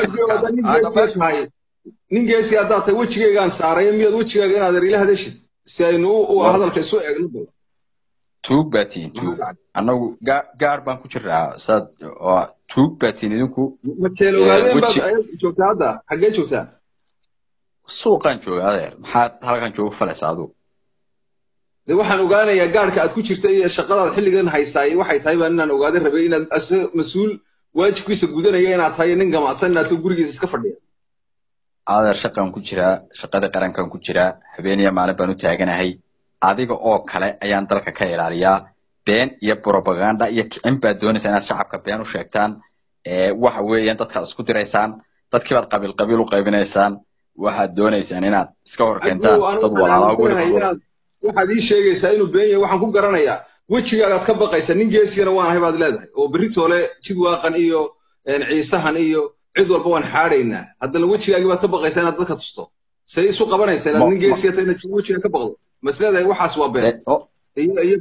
nin geesi haddaad tahay wejigaygaan saaray miyaad wejigaaga inaad ila hadashid si aynu hadalka isu eegno tuug baatiin tuug anagu gaar baan ku jiraa saad tuug baatiin idinku ma teel ogaadeen baad joogtaa hadda xaggee joogtaa suuqaan joogaa adeer maxaad halkan jooga falaysaa adigu de waxaan ogaanayaa gaarka aad ku jirta iyo shaqadaad xilligan haysaay waxay tahay baan inaan ogaaday rabay inaad mas-uul waajibkiisa gudanaya inaad tahay nin gamacsan inaad gurigiisa iska fadhiya adeer shaqaan ku jiraa shaqada qarankan ku jiraa habeen iyo maalin baan u taaganahay adiga oo kale ayaan dalka ka ilaaliyaa been iyo propaganda iyo kicin baad doonaysaa inaad shacabka been u sheegtaan waxa weeyaan dadkaad isku diraysaan dadkii baad qabiil qabiil u qaybinaysaan waxaad doonaysaan inaad iska hor keentaan dad walaalaa waxaad ii sheegaysaa inuu been yahay waxaan ku garanayaa wejigaagaad ka baqaysa nin geesiyana waan ahay baad leedahay oo beritoole jidwaaqan iyo ciisahan iyo cid walba waan xaadhaynaa haddana wejigaagii baad ka baqaysaa inaad dadka tusto say isu qabanaysaa inaad nin geesiya tahay inaad wejiga ka baqdo mas leedahay waxaas waa been iyo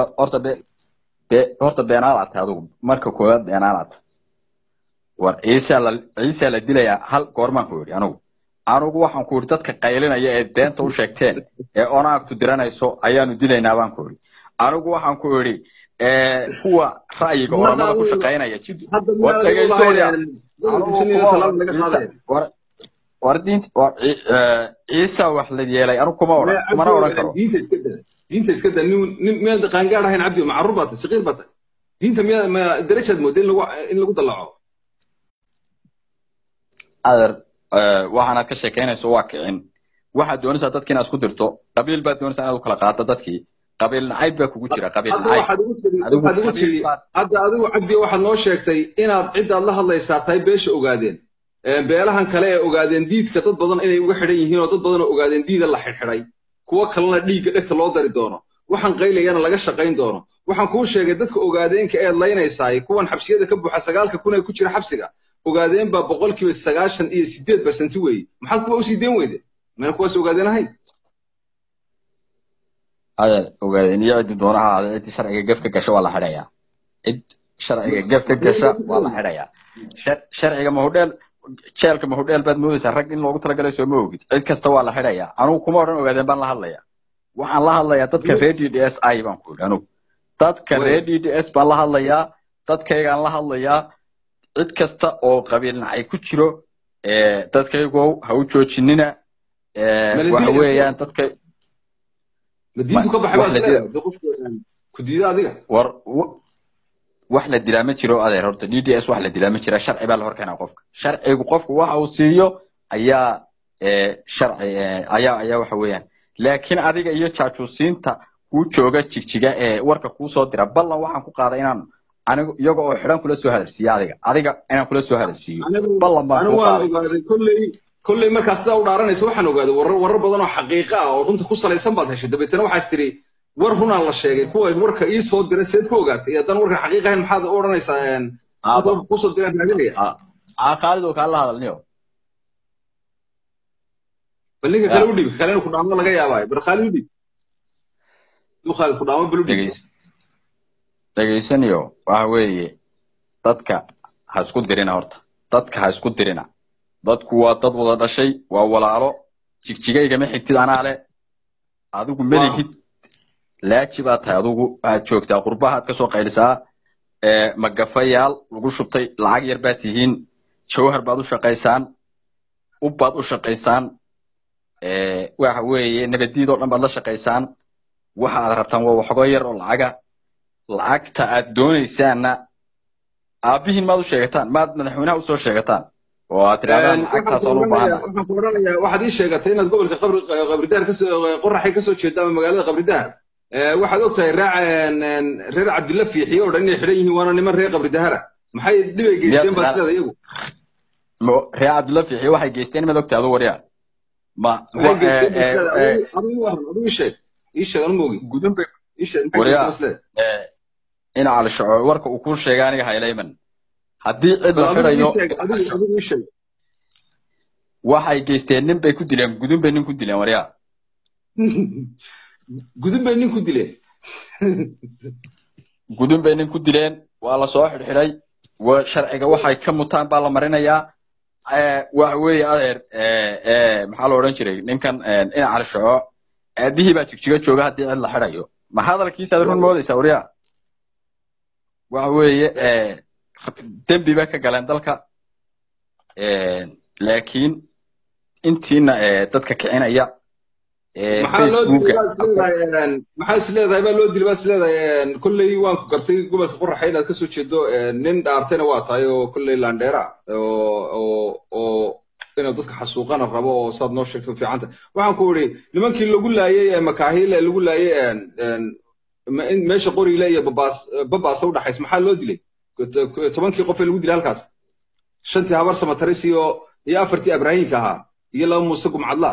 horta beenaalaad tahay adigu marka koowaad beenaalaad war ciisaa la dilayaa hal goormaan ku yidhi anigu waxaan ku yidhi dadka qaylinaya ee beenta u sheegteen ee onaagtu diranayso ayaanu dilaynaa baan ku yidhi anigu waxaan ku yidhi kuwa ra'yiga oramada ku shaqaynaya war dhegaysoya ciisa wax la yeelay anigu kumana odhan karo diinta iska da nin miyaad qaangaar ahayn cabdi macruur baad tahay saqiir baad tahay diinta ma darajaad mooda in lagu dalaco adeer waxaanaad ka sheekaynayso waa kicin waxaad doonaysaa dadki inaad isku dirto qabiil baad doonaysaa inaad u kala qaaddo dadkii qabiil nacayb baa kugu jira qabiil nacayb hadda adigu cabdi waxaad noo sheegtay inaad ciddaad la hadlaysaa tahay beesha ogaadeen beelahan kale ee ogaadeen diidka dad badan inay uga xidhan yihiin oo dad badan oo ogaadeen diida la xidhxidhay kuwo kalena dhiigga dhegta loo dari doono waxaan qaylayana laga shaqayn doono waxaan kuu sheegay dadka ogaadeenka eed laynaysaay kuwan xabsiyada ka buuxa 9 kun ee ku jira xabsiga ogaadeen baa 98% weeye maxaad kuwa u sii deen weyde mana kuwaas ogaadeen ahayn adeer ogaadeen iyo ciddi doonaha ciddi sharciga gaf ka gasho waa la xidhayaa cid sharciga gaf ka gasha waa la xidhayaa sharciga mahudheel jeelka mahudheel baad moodaysaa rag in loogu talagalay soo ma ogid cid kasta waa la xidhayaa anugu kuma odhan ogaadeen baan la hadlayaa waxaan la hadlayaa dadka reer DDSI baan ku yidhi anugu dadka reer DDS baan la hadlayaa dadkaygaan la hadlayaa cid kasta oo qabiil nacay ku jiro dadkaygow ha u joojinina waxa weeyaan dadka madiintu ka baxay ku diida adiga war wax la dilaa ma jiro adeer horta DDS wax la dilaa ma jira sharci baa la hor keenaa qofka sharcigu qofku waxa uu siiyo ayaa sharci ayaa waxa weeyaan laakiin adiga iyo jaajuusiinta ku jooga jigjiga ee warka ku soo dira ballan waxaan ku qaaday inaan anigu iyaga oo xidhan kula soo hadalsiiyo adiga inaan kula soo hadalsiiyo ballan baan ku qaaday kulley markaas sidaa u dhaaranaysa waxaan ogaaday warar badan oo xaqiiqo ah oo runta ku salaysan baad heshay dabeetana waxaad tiri war runaan la sheegay kuwa warka ii soo diray seed ku ogaatay haddana warka xaqiiqa ahayn maxaad u odhanaysaa ku soo diray raadinaya Khalid oo kala hadalniyo bal ninka kale u dhib kalena ku dhaamo laga yaabay bar Khalid u dhib Khalid ku dhaamo bal u dhib dhageysaniyo waxa weeye dadka ha isku dirina horta dadka ha isku dirina dadku waa dad wada dhashay waa walaalo jigjigayga ma xigtid anaa le adigu melihid laaji baa tahay adigu aad joogtaa qurbahaad ka soo qaylisaa magafayaal lagu shubtay lacag yar baad tihiin jawhar baad u shaqaysaan ubbaad u shaqaysaan waxa weeye nabadiid oo dhan baad la shaqaysaan waxa aad rabtaan waa waxoogo yar oo lacagta aad doonaysaanna aabihiin maad u sheegataan maad madaxweynaha u soo sheegataan oo aad tirahdaan lacagtaas oo u baahan waxaan ku oranayaa waxaad ii sheegatay inaad gobolka qabridaar qoraxay ka soo jeedaa ama magaalada qabridaar waxaad ogtahay reer cabdilla fiixiye oo dhan inay xidhan yihiin waana niman reer qabridahara maxay dhibay geysteen baa sideeda iyagu reer cabdilla fiixiye waxay geysteen maad ogtahay aduu waryaa ma adigu ii sheeg anu moogi waryaa ina cali shaco warka uu kuu sheegay aniga haylayman haddii cid la xirayo adigu ii sheeg waxay geysteen nin bay ku dileen gudun bay nin ku dileen waryaa gudun bay nin ku dileen gudun bay nin ku dileen waa la soo xidhxidhay waa sharciga waxay ka mutaan baa la marinayaa waxa weeye adeer maxaa la odhan jiray ninkan ina cali shaco aabihii baa jigjiga jooga haddii cid la xidhayo ma hadalkiisaad run moodaysaa waryaa waxa weeye dembi bay ka galeen dalka laakiin intiina dadka kicinaya maxaa isleedahay baa loo dili baa isleedahay kolley waan ku gartay gobolka qoraxa inaad kasoo jeedo nin dhaartayna waa tahay oo kolley landheera oo inuu dadka xasuuqana rabo oo saad noo sheegto fiicanta waxaan ku idhi nimankii lagu laayay makaahiile lagu laayay meesha qoriile iyo babaasa u dhaxays maxaa loo dilay 10 qof ee lagu dilay halkaas 5 habar samataris iyo 4 abraahimka ahaa iyo 2 muuse gumcadla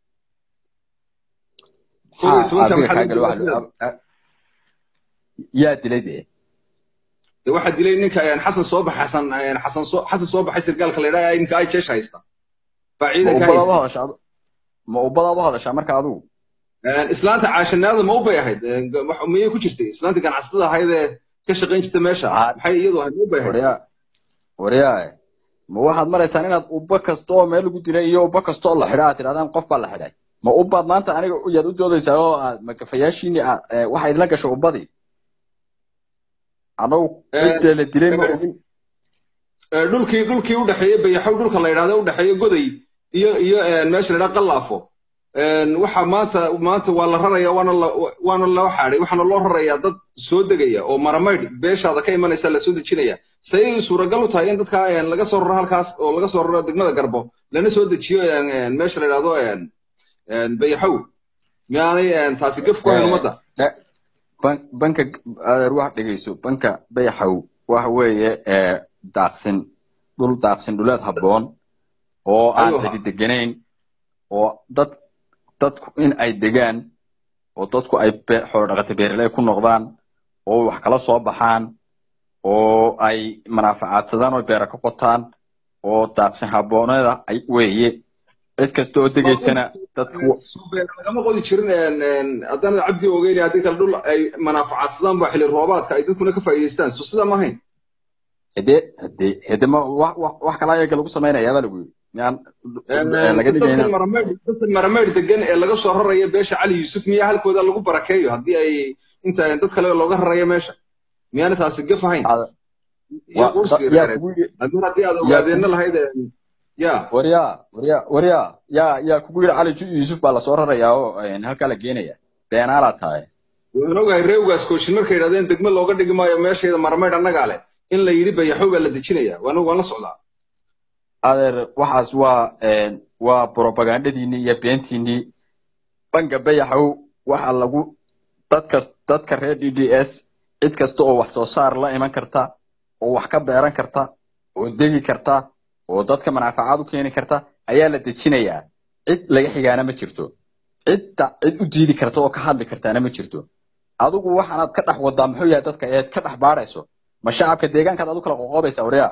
yaa dilay dee waxaa dilay ninka xasan soo baxay xasan soo baxay sirgaalka la yidhaha ninka ay jeesh haysta baa ciidanka haysta ma ubadaad u hadashaa marka adigu islaanta caashanaada ma u bay ahayd wax miyay ku jirtay islaanta ganacsatada ahayd ee ka shaqayn jirta meesha maxay iyadu ahayd ma u bay ahayd waryaa ma waxaad maraysaan inaad ubba kasta oo meel lagu dilay iyo ubba kasta oo la xidha aad tidhahdaan qof baa la xidhay ma ubbaad maanta aniga yaad u doodaysaa oo aad makafayaashiini waxaa idinla gasho ubbadii anagu cidee la dilay ma ogin dhulkii u dhaxeeyay bayaxow dhulka la yidhahdo u dhaxeeyo goday iyo meesha la yidhaha qallaafo waxa maanta waa la raraya waana loo xaaday waxaana loo rarayaa dad soo degaya oo maramaydh beeshaada ka imanaysa la soo dejinaya say suuragal u tahay in dadka laga soo raro halkaas oo laga soo raro degmada garbo lana soo dejiyo meesha la yidhahdo bayaxow miyaanay taasi gaf ku hayn ummadda banka adeer wax dhegeyso banka bayaxow waxa weeye dhul daaqsin dhuleed habboon oo aan deganayn oo dadku in ay degaan oo dadku ay xoolo dhaqata beeraley ku noqdaan oo wax kala soo baxaan oo ay manaafacaadsadaan oo beera ka qotaan oo daaqsin habboonada ay weeye cid kasta oo degaysana dadku lagama qodi jirin haddana cabdi ogeyn haddii kale dhul ay manaafacaadsadaan baa xilli roobaadka ay dadkuna ka faa'iidaystaan so sidaa ma ahayn hede ma wax kala ayaga lagu samaynayaa baa lagu yidhi maramaydh degan ee laga soo raraya beesha cali yuusuf miyaa halkooda lagu barakeeyo haddii ay inta dad kale looga raraya meesha miyaana taasi gaf ahayn haddii aad ogaadeenna lahayd waryaa yaa kugu yidhi cali yuusuf baa lasoo rarayaa oo halkaa la geenaya beenaalaa tahay waan ogahay reewgaas kooshin markay yidhahdeen degme looga dhigi maayo meeshayda maramaydh annagaa leh in la yidhi bayaxow baa la dejinaya waan la socdaa adeer waxaas waa propagandadiinii iyo beentiinii banka bayaxow waxa lagu dadka reer DDS cid kasta oo wax soo saar la iman karta oo wax ka beeran karta oo degi karta oo dadka manaafacaad u keeni karta ayaa la dejinayaa cid laga xigaana ma jirto cid u diidi karta oo ka hadli kartaana ma jirto adigu waxaanaad ka dhex wadaa muxuu yahay dadka eed ka dhex baadhayso ma shacabka deegaankaad adigu kala qoqoobaysaa waryaa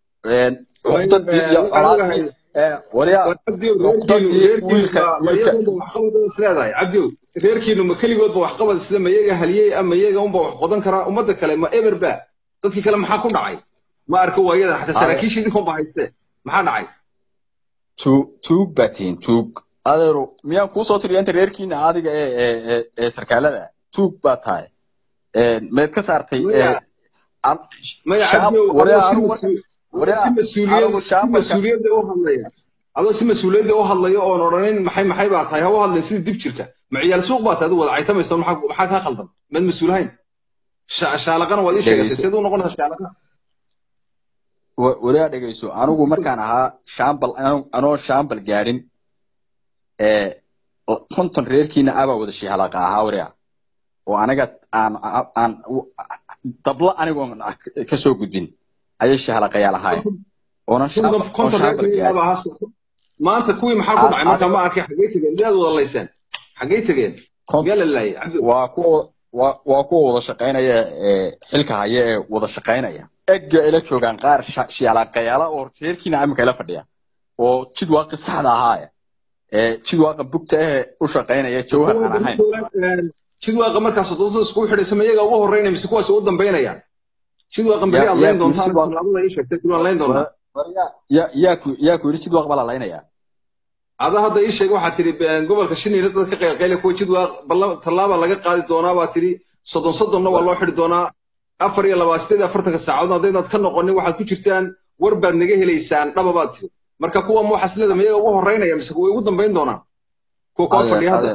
reerkiinu ma keligoodba waxqabad isla ma iyaga haliyey ama iyaga unba wax qodan karaa ummadda kale ma eberba dadkii kale maxaa ku dhacay ma arko waayadan xataa saraakiisha idinkoonba haystee maxaa dhacay tuug batiin tuug adeero miyaan kuusoo tiriya inta reerkiina adiga ee sarkaalada tuug baa tahay meed ka saartay adoo si mas-uuliyadda u hadlayo oon odhanin maxay baa tahay ha u hadlayn sida dib jirka ma ciyaal suuq baa tahay adu wada caytamayso maxaa kaa khaldan maad mas-uulahayn shaalaqana waad ii sheegatay seed u noqonaysa shaalaqa waryaa dhegeyso anigu markaan ahaa anoo shaambal gaadhin 50 reerkiina abaa wada shihalaqa ahaa waryaa oo aniga aan dabla anigoon ka soo gudbin ayay shahalaqayaal ahaayeen oonan shaambal gaadhin maanta kuwii maxaa ku dhacay marka ma arkay xagee tageen miyaad wada layseen xagee tageen miyaa la laayay waa kuwa wada shaqaynaya xilka haya ee wada shaqaynaya egga ila joogaan qaar shiyaalaqayaala oo reerkiina amika ila fadhiya oo jid waaqi saxda ahaaya jid waaqa bugta u shaqaynaya jawhar aan ahayn jid waaqa markaas dadka isku xidhaysa iyaga ugu horeynaya mise kuwaas ugu dambeynayaan jid waaqa bari aad leen doontaan talaabada ay sheegtay kulan leen doonaa yaa ku yiri jid waaqa bala laynaya ada hadda ii sheeg waxaa tiri gobolka Shiniile dadka qaylqayle kuwa jid waaqa talaaba laga qaadi doonaa baa tiri 30 waa loo xidhi doonaa 24 saacadood haddaad ka noqonin waxaad ku jirtaan war baad naga helaysaan dhaba baad tiri marka kuwa mu xaslada miyaga ugu horeynaya mise kuwa ugu dambeyn doonaan kuwa fadhiya hadda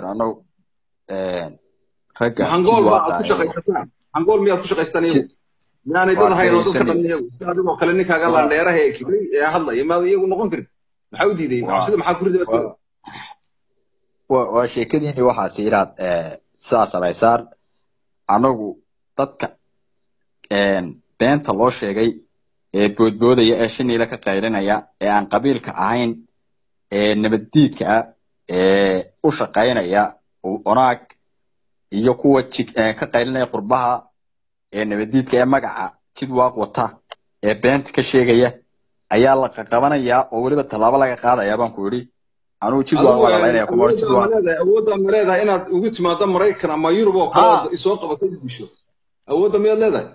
ragga hangool baa ku shaqaysataan hangool miyaad ku shaqaystaan iyagu yaani dad hayro dadka dhammeeyo adigoo kale ninkaaga laandheeraha ee kibray ee hadlaya ma iyagu noqon karin maxaa u diiday sida maxaa ku riday waa sheekadiini waxaa siiraad sidaas alaysaan anagu dadka beenta loo sheegay ee boodboodaya ee Shiniile ka qaylinaya ee aan qabiilka ahayn ee nabaddiidka ah ee u shaqaynaya onaag iyo kuwa ka qaylinaya qurbaha ee nabaddiidka ee magaca jid waaq wata ee beenta ka sheegaya ayaa la qabanaya oo waliba talaabo laga qaadaya baan ku yiri anuu jid waaq wala laynaya kuma jid waaq awoodda ma leedahay inaad ugu timaado Mareykan ama Yurub oo kale isoo qabatay disho awoodda ma leedahay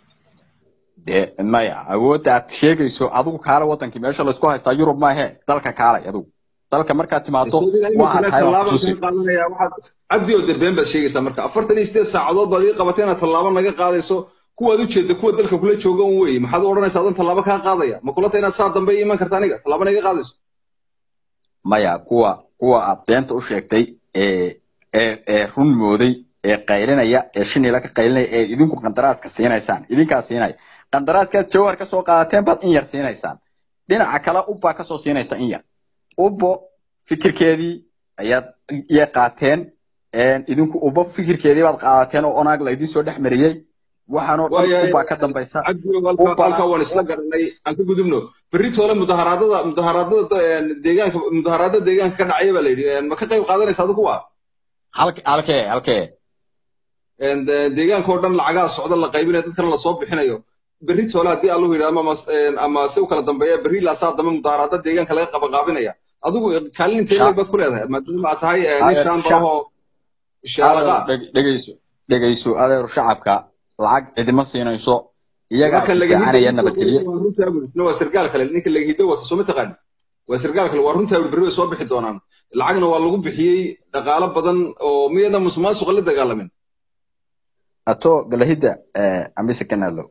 maya awoodda aad sheegayso adigu kaala wadankii meesha la isku haystaa Yurub ma ahe dalka kaalay adigu dalka markaad timaado waa talaabo qaadanaya waxaad abdi oo darbeen baad sheegaysaa marka 48 saacadood baad ii qabatay inaad talaabo naga qaadayso kuwaad u jeedo kuwa dalka kula jooga oo weey maxaad oranaysaa adan talaabo ka qaadaya ma kula tahay inaad saa dambe iiman kartaa aniga talaabo naga qaadayso maya kuwa aad beenta u sheegtay ee run mooday ee qaylinaya ee Shiniile ka qaylinaya ee idinku qandaraaska siinaysaan idinkaa siinay qandaraaskaad jawhar ka soo qaadateen baad in yar siinaysaan dhinaca kale ubba ka soo siinaysa in yar ubbo fikirkeedii ayaad qaateen idinku ubbo fikirkeedii baad qaadateen oo onaag la idin soo dhex mariyay waxaanoo dhan ubba ka dambaysa halka waan isla garanay aan ku gudubno beritoole mudaharaadada deegaanka ka dhacaya baa la yidhi ma ka qayb qaadanaysa adigu waa halkee deegaanka oo dhan lacagaha socda la qaybinayo dadkana la soo bixinayo beritoole haddii allahu yidhi ama si u kala dambeeya berri laasaa dambe mudaharaada deegaanka laga qabanqaabinaya adigu kaalin intee baad ku leedahay maadaama aad tahay nishaan baraho shaalaqa dhegayso adeer shacabka lacag cidima siinayso iyaga fiicanaya nabadgelyo waa sargaal kale ninka laga hido wata soo ma taqaan waa sargaal kale waa runtaa berri way soo bixi doonaan lacagna waa lagu bixiyey dhaqaalo badan oo miyada musuqmaasuqa la dagaalamin ato galahida amise kanalo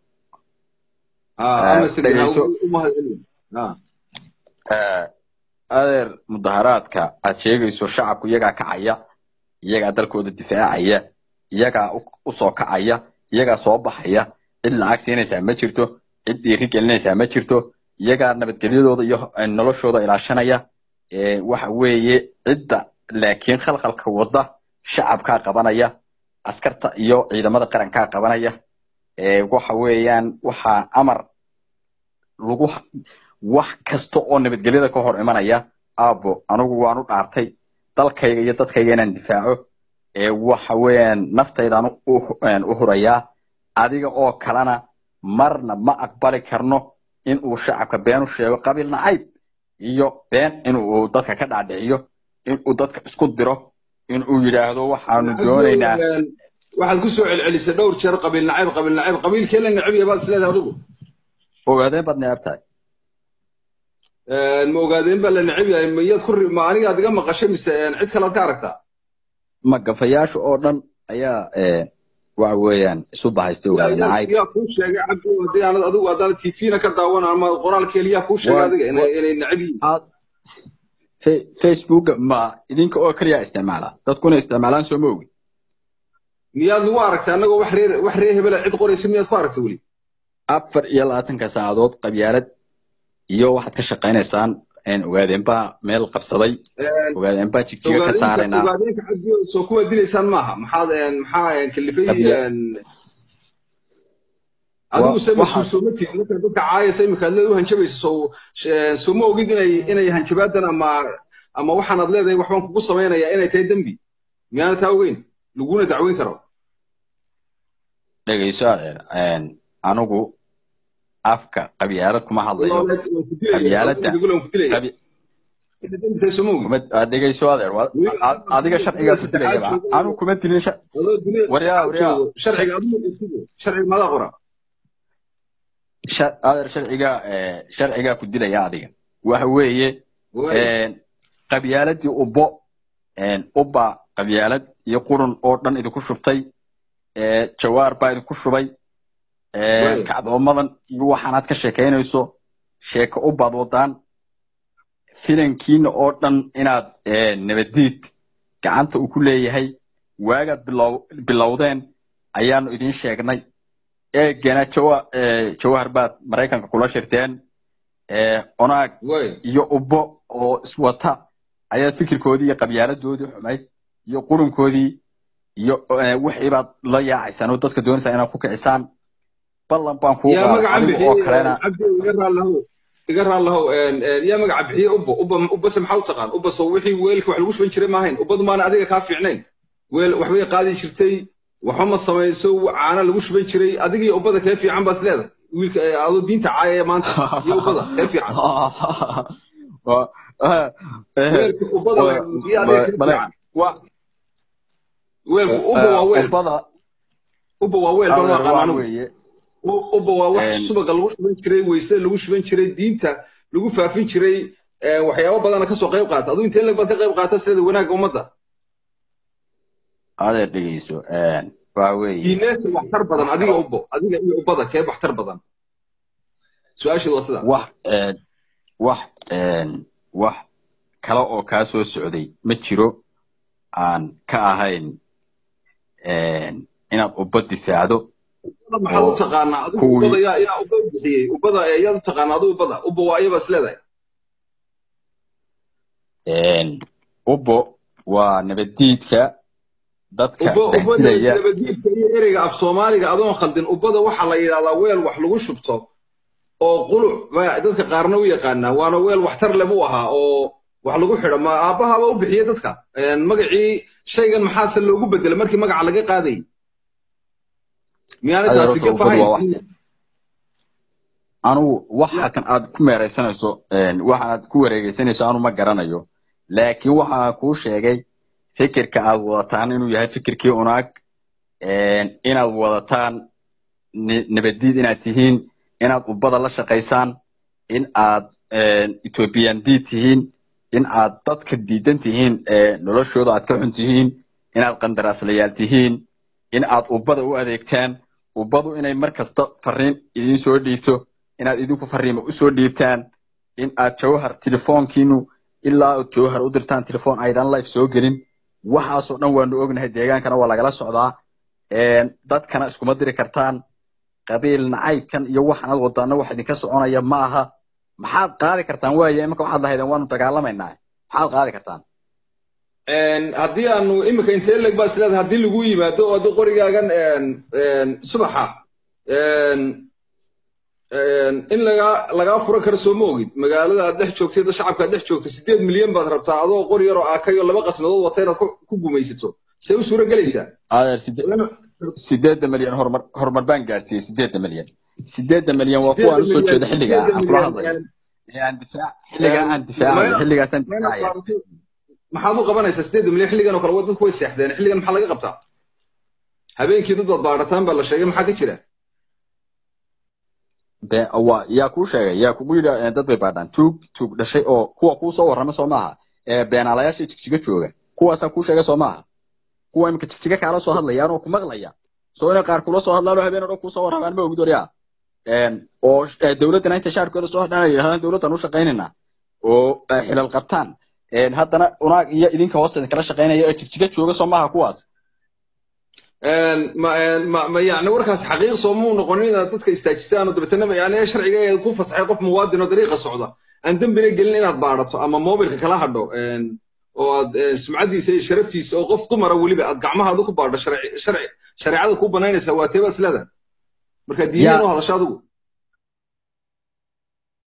adeer mudaharaadka aad sheegayso shacabku iyagaa kacaya iyagaa dalkooda difaacaya iyagaa u soo kacaya iyagaa soo baxaya cid lacag siinaysaa ma jirto cid dhiiri gelinaysaa ma jirto iyagaa nabadgelyadooda iyo noloshooda ilaashanaya waxa weeye cidda laakiin khalkhalka wada shacabkaa qabanaya askarta iyo ciidamada qarankaa qabanaya waxa weeyaan waxaa amar lagu wax kasta oo nabadgelyada ka hor imanaya aabo anigu waan u dhaartay dalkayga iyo dadkayga inaan difaaco waxa weeyaan naftaydaan u hurayaa adiga oo kalena marna ma aqbali karno in uu shacabka been u sheego qabiil nacayb iyo been inuu dadka ka dhaadhiciyo inuu dadka isku diro inuu yidhaahdo waxaanu doonaynaa waxaad ku soo celcelisay dhowr jeer qabiil nacayb qabiilkee la nacab yabaad isleedahay adigu ogaadeen baad necab tahay ma ogaadeen baa la necab yahay miyaad ku ma aniga aad iga maqashay mise cid kale aad ka aragtaa ma gafayaasha oo dhan ayaa waxa weeyaan isu bahaystay ogaadeen nacayb yaa kuu sheegay cabdi haddii aanad adigu haddaan tvna ka daawan ama qoraalkeel yaa kuu sheegay adiga inay necab yihiin Facebook ma idinka oo kaliya isticmaala dadkuna isticmaalaan soo ma ogi miyaad nagu aragtay annagoo wax reer hebel cid qoraysa miyaad ku aragtay weli 24 saacadood qabyaalad iyo waxaad ka shaqaynaysaan ogaadeen baa meel qabsaday ogaadeen baa jigjiga ka saaraynaa ogaadeenka cabdi soo kuwa dilaysaan maaha maxaa kalifay adigu se mas-uulsoomati marka dadka caayasa imika aad leed u hanjabayso soo ma ogid inay hanjabaadan ama waxaanaad leedahay waxbaan kugu samaynayaa inay tahay dembi miyaana taa ogeyn laguna dacweyn karo dhegayso adeer anigu afka qabyaalad kuma hadlayo والله لا كنتلي qabyaaladda بقول لهم كنتلي qabi انت انت سموه kuma dhegayso adeer adiga sharcigaa ku dilayaba anu kuma dilin والله الدنيا waryaa شرعي قانون شرعي ما قرا adeer sharcigaa ku dilaya adiga waxa weeye qabyaaladii ubba qabyaalad iyo qurun oo dhan idinku shubtay jawaar baa idinku shubay kacdoomadan iyo waxaanaad ka sheekaynayso sheeko ubbaad wadaan filankiina oo dhan inaad nabadiid gacanta uu ku leeyahay waagaad bilowdeen ayaanu idiin sheegnay eegana jawaar baad maraykanka kula shirteen onaag iyo ubbo oo iswata ayaad fikirkoodii iyo qabyaaladoodii xumayd iyo qurunkoodii iyo wixii baad la yaacaysaan oo dadka doonaysaa inaad ku kicisaan ballan baan kuu qaaday oo kalena iga raalahow yaa magaca bixiye ubba se maxaa u taqaan ubba soo wixii weelka wax lagu shuban jiray maahayn ubbadu maana adiga kaa fiicnayn weel waxbay qaadi jirtay waxba ma samayso caana lagu shuban jiray adiga iyo ubbada kee fiican baad leedahay wiilka adoo diinta caayaya maanta iyo ubbada kee fiican weelka ubbada weelku ubba waa weel ubba waa weel baan aqaano ubba waa wax subaga lagu shuban jiray weysada lagu shuban jiray diinta lagu faafin jiray waxyaabo badana ka soo qayb qaata aduu intee lag baad ka qayb qaata sida wanaagga ummadda adeer dhegeyso waxa weeye diineesa waxtar badan adiga iyo ubbada kee waxtar badan su-aasheedu waa sidaa wax kale oo kaa soo socday ma jiro aan ka ahayn inaad ubba difaacdo maxaad u taqaanaa adigu ubbada yaa ubba bixiyey ubbada yaad u taqaanaa adigu ubbada ubba waa iyaba is leedahay ubbo waa nabaddiidka dadka dhexdilaya nabaddiidka iyo ereyga af soomaaliga adoon khaldin ubbada waxaa la yidhahdaa weel wax lagu shubto oo quluc dadka qaarna u yaqaanaa waana weel waxtar leh buu ahaa oo wax lagu xidho ma aabbahaaba u bixiye dadka magacii shaygan maxaase loogu bedelay markii magaca laga qaaday miyaana taasi ka fahayn anugu waxa kan aad ku meeraysanayso waxaad ku wareegaysanayso anu ma garanayo laakiin waxaan kuu sheegay fikirka aad wadataan inuu yahay fikirkii unaag inaad wadataan nabadiid inaad tihiin inaad ubbada la shaqaysaan in aad ethiopian diid tihiin in aad dadka diidan tihiin noloshooda aad ka xun tihiin inaad qandaraaslayaal tihiin in aad ubbada u adeegtaan ubbadu inay mar kasta fariin idiin soo dhiibto inaad idinku fariimo u soo dhiibtaan in aad jawhar telefoonkiinu ilaa aad jawhar u dirtaan telefoon aydan live soo gelin waxaasoo dhan waanu ognahay deegaankana waa lagala socdaa dadkana iskuma diri kartaan qabiil nacaybkan iyo waxaanad wadaana wax idinka soconaya ma aha maxaad qaadi kartaan waaye imika waxaad lahaydeen waanu dagaalamaynaa maxaad qaadi kartaan haddii aanu imika intee leg baa isleedahay haddii lagu yimaado oo haddii qorigaagan subaxa in lagaa furan karo soo ma ogid magaalada aad dhex joogtay da shacabka aad dhex joogtay 8 milyan baad rabtaa adoo qori yaroo aakayo 2 qasnadood wata inaad ku gumaysato see u suura gelaysaa 8 milyan horumar baan gaarsiiyey 8 milyan 8 milyan waa kuwa aan soo jeeda xilliga aan kula hadlayo xilligaasaan difaacaya maxaad u qabanaysaa 8 milyan xilligan oo kale dadku way seexdeen xilligan maxaa laga qabtaa habeenkii dad baad baarataan baa la sheegay maxaa ka jira yaa kuu sheegay yaa kugu yidhi dad bay baadhaan tuug dhashay oo kuwa kuu soo warrama soo maaha beenaalayaashii jigjiga jooga kuwaasaa kuu sheegay soo maaha kuwa imika jigjiga kaala soo hadlayaan oo ku maqlaya soo inay qaar kula soo hadlaan oo habeen oo dhan kuu soo warramaan ma ogid waryaa oo dowladdana inta shaarkooda soo hadhaan ay yidhahdaan dowladdan u shaqaynaynaa oo xilal qabtaan haddana unaag iyo idinka hoos idinkala shaqaynaya ee jigjiga jooga soo maaha kuwaas ما يعني وركاس حقيقة صومون قانونين ضدك استاجسان ودبتنا يعني شرعي يكون فصحى قف مواد طريقة صعودة عندهم بين قلنا بعرض أما موبيل كلا حدو وسمعتي سي شرفتي سو قف طمر ولي بعد قعمها ذوك بعرض شرعي هذا كوب بنين سواتي بس لا مركا دينه هذا شادو